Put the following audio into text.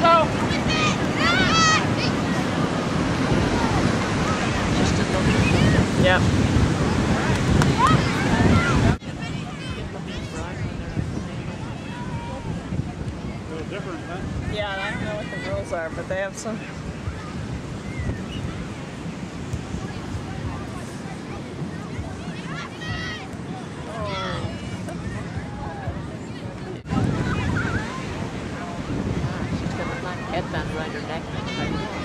go. Yep. Different, huh? Yeah, I don't know what the rules are, but they have some. She's got a black headband around her neck.